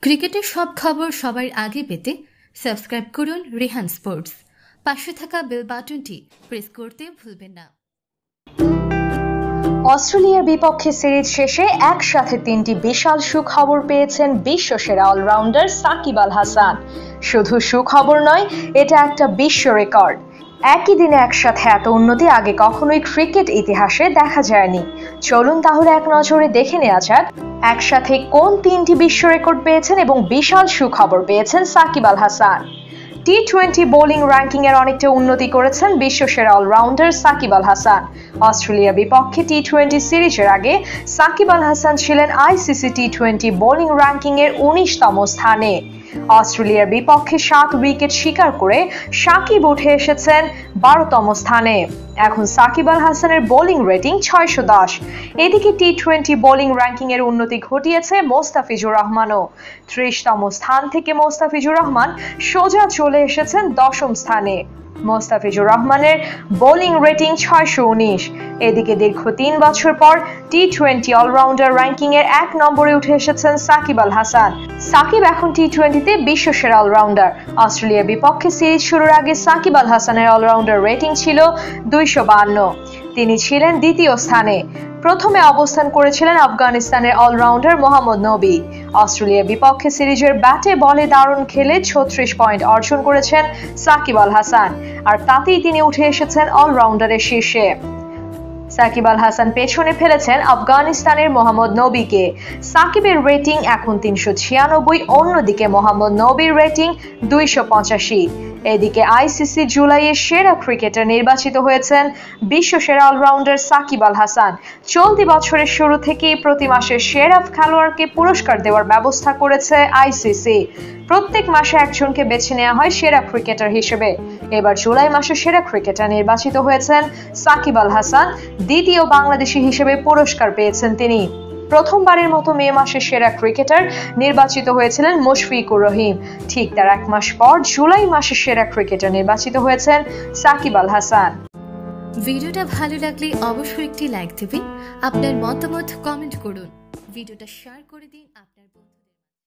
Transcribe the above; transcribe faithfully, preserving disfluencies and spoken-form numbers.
ক্রিকেটের সব খবর সবার আগে পেতে সাবস্ক্রাইব করুন রেহান স্পোর্টস। পাশে থাকা বেল বাটনটি প্রেস করতে ভুলবেন না। অস্ট্রেলিয়ার বিপক্ষে সিরিজ শেষে একসাথে তিনটি বিশাল সুখবর পেয়েছেন বিশ্বসেরা অলরাউন্ডার সাকিব আল হাসান। শুধু সুখবর নয়, এটা একটা বিশ্ব রেকর্ড। একই দিনে একসাথে এত উন্নতি আগে কখনোই ক্রিকেট ইতিহাসে দেখা যায়নি। চলুন তাহলে এক নজরে দেখে নেওয়া যাক একসাথে কোন তিনটি বিশ্ব রেকর্ড পেয়েছেন এবং বিশাল সুখবর পেয়েছেন Shakib Al Hasan. T twenty bowling ranking এর অনেকটা উন্নতি করেছেন বিশ্বসেরা অলরাউন্ডার সাকিব আল হাসান। অস্ট্রেলিয়ার বিপক্ষে টি টোয়েন্টি সিরিজের আগে সাকিব আল হাসান ছিলেন ICC T twenty bowling ranking এর উনিশতম স্থানে। অস্ট্রেলিয়ার বিপক্ষে সাত উইকেট শিকার করে সাকিব উঠে এসেছেন বারোতম স্থানে। এখন সাকিব আল হাসানের বোলিং রেটিং ছয়শো দশ। এদিকে টি টোয়েন্টি বোলিং র্যাঙ্কিং এর উন্নতি ঘটিয়েছে মোস্তাফিজুর রহমানও। ত্রিশতম স্থান থেকে মোস্তাফিজুর রহমান সোজা চলে এসেছেন দশম স্থানে। মোস্তাফিজুর রহমানের বোলিং রেটিং ছয়শো উনিশ। এদিকে দীর্ঘ তিন বছর পর টি টোয়েন্টি অলরাউন্ডার র্যাঙ্কিং এর এক নম্বরে উঠে এসেছেন সাকিব আল হাসান। সাকিব এখন টি টোয়েন্টিতে বিশ্বসেরা অলরাউন্ডার। অস্ট্রেলিয়ার বিপক্ষে সিরিজ শুরুর আগে সাকিব আল হাসানের অলরাউন্ডার রেটিং ছিল দুইশো বাহান্ন। তিনি ছিলেন দ্বিতীয় স্থানে। প্রথমে অবস্থান করেছিলেন আফগানিস্তানের অলরাউন্ডার মোহাম্মদ নবী। অস্ট্রেলিয়ার বিপক্ষে সিরিজের ব্যাটে বলে দারুণ খেলে ছত্রিশ পয়েন্ট অর্জন করেছেন সাকিব আল হাসান, আর তাতেই তিনি উঠে এসেছেন অলরাউন্ডারের শীর্ষে। সাকিব আল হাসান পেছনে ফেলেছেন আফগানিস্তানের মোহাম্মদ নবীকে। সাকিবের রেটিং এখন তিনশো ছিয়ানব্বই, অন্যদিকে মোহাম্মদ নবীর রেটিং দুইশো পঁচাশি। এদিকে আইসিসি জুলাইয়ে সেরা ক্রিকেটার নির্বাচিত হয়েছেন বিশ্বসেরা অলরাউন্ডার সাকিব আল হাসান। চলতি বছরের শুরু থেকেই প্রতি মাসে সেরা খেলোয়াড়কে পুরস্কার দেওয়ার ব্যবস্থা করেছে আইসিসি। প্রত্যেক মাসে একজনকে বেছে নেওয়া হয় সেরা ক্রিকেটার হিসেবে। এবার জুলাই মাসে সেরা ক্রিকেটার নির্বাচিত হয়েছেন সাকিব আল হাসান। দ্বিতীয় বাংলাদেশি হিসেবে পুরস্কার পেয়েছেন তিনি। প্রথমবারের মতো মে মাসে সেরা ক্রিকেটার নির্বাচিত হয়েছিলেন মুশফিকুর রহিম। ঠিক তার এক মাস পর জুলাই মাসে সেরা ক্রিকেটার নির্বাচিত হয়েছেন সাকিব আল হাসান। ভিডিওটা ভালো লাগলে অবশ্যই একটি লাইক দিবেন, আপনার মতামত কমেন্ট করুন, ভিডিওটা শেয়ার করে দিন আপনার বন্ধু